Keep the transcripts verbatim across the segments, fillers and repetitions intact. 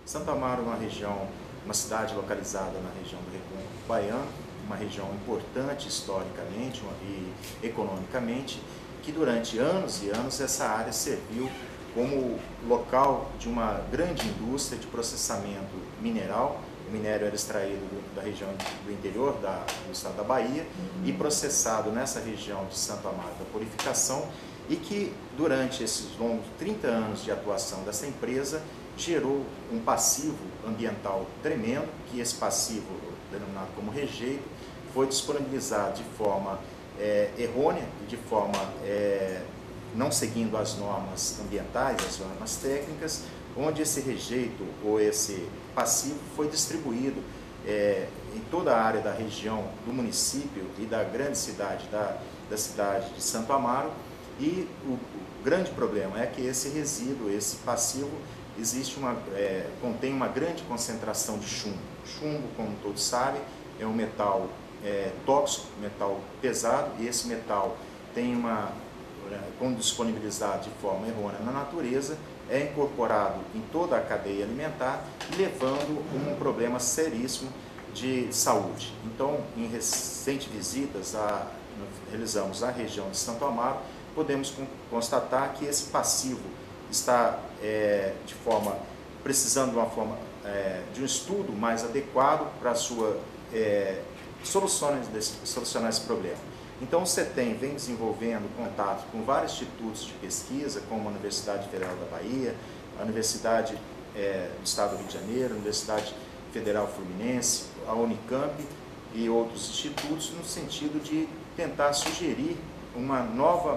Santo Amaro é uma região, uma cidade localizada na região do Recôncavo Baiano, uma região importante historicamente e economicamente, que durante anos e anos essa área serviu como local de uma grande indústria de processamento mineral. O minério era extraído do, da região do interior da, do estado da Bahia e processado nessa região de Santo Amaro da Purificação, e que durante esses longos trinta anos de atuação dessa empresa gerou um passivo ambiental tremendo, que esse passivo, denominado como rejeito, foi disponibilizado de forma é, errônea, de forma é, não seguindo as normas ambientais, as normas técnicas, onde esse rejeito ou esse passivo foi distribuído é, em toda a área da região do município e da grande cidade, da, da cidade de Santo Amaro. E o, o grande problema é que esse resíduo, esse passivo, existe uma, é, contém uma grande concentração de chumbo. Chumbo, como todos sabem, é um metal é, tóxico, metal pesado, e esse metal tem uma, quando disponibilizado de forma errônea na natureza, é incorporado em toda a cadeia alimentar, levando um problema seríssimo de saúde. Então, em recentes visitas, a, realizamos a região de Santo Amaro, podemos constatar que esse passivo está é, de forma, precisando de uma forma, é, de um estudo mais adequado para a sua é, soluções desse, solucionar esse problema. Então o CETEM vem desenvolvendo contato com vários institutos de pesquisa, como a Universidade Federal da Bahia, a Universidade é, do Estado do Rio de Janeiro, a Universidade Federal Fluminense, a Unicamp e outros institutos, no sentido de tentar sugerir uma nova,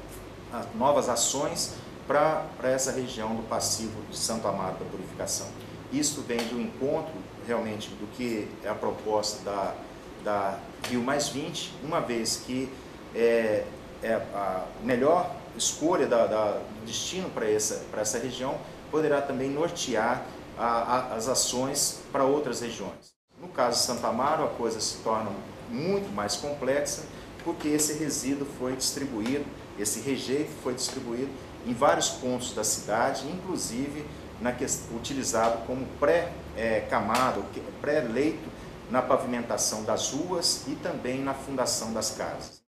novas ações para essa região do passivo de Santo Amaro da Purificação. Isto vem do encontro realmente do que é a proposta da, da Rio mais vinte, uma vez que é, é a melhor escolha da, da, do destino para essa, para essa região, poderá também nortear a, a, as ações para outras regiões. No caso de Santo Amaro, a coisa se torna muito mais complexa, porque esse resíduo foi distribuído, esse rejeito foi distribuído em vários pontos da cidade, inclusive na que, utilizado como pré-camada, pré-leito na pavimentação das ruas e também na fundação das casas.